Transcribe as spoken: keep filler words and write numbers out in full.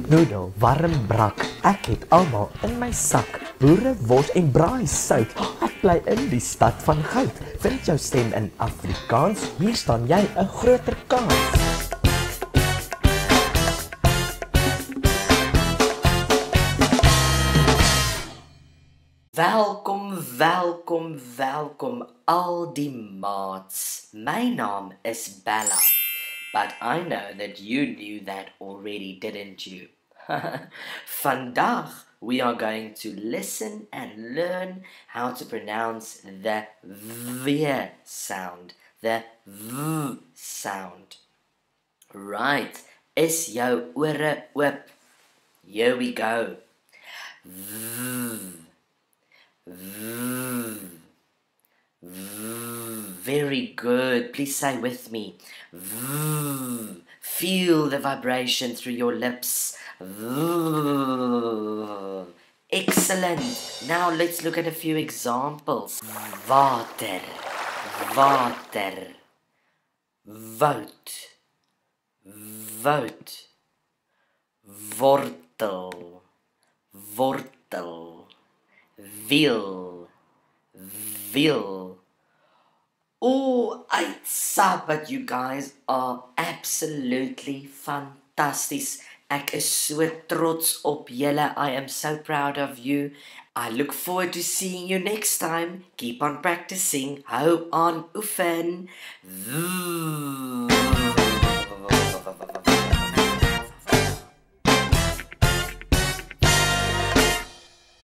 Snoepnoedel, warm brak. Ek het almal in my sak. Boere, wors en braai sout. Ek bly in die stad van goud. Vind jou stem in Afrikaans. Hier staan jy 'n groter kans. Welkom, welkom, welkom al die maats. My naam is Bella, but I know that you knew that already, didn't you? Vandag we are going to listen and learn how to pronounce the V sound, the V sound. Right, is jou ore oop? Here we go. V. V. V. Very good. Please say with me. V. Feel the vibration through your lips. V. Excellent. Now let's look at a few examples. Water. Water. Woud. Woud. Wortel. Wortel. Wiel, wiel. Oh, uitsa, but you guys are absolutely fantasties. Ek is so trots op julle. I am so proud of you. I look forward to seeing you next time. Keep on practicing. Hou aan oefen.